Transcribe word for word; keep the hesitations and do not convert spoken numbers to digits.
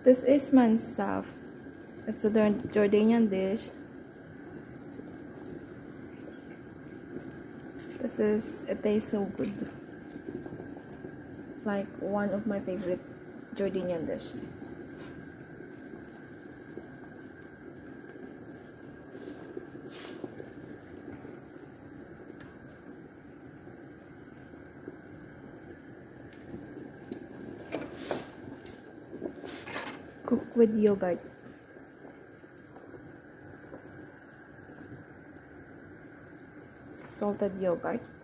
This is mansaf. It's a Jordanian dish. This is, it tastes so good. Like one of my favorite Jordanian dish. Cook with yogurt. Salted yogurt.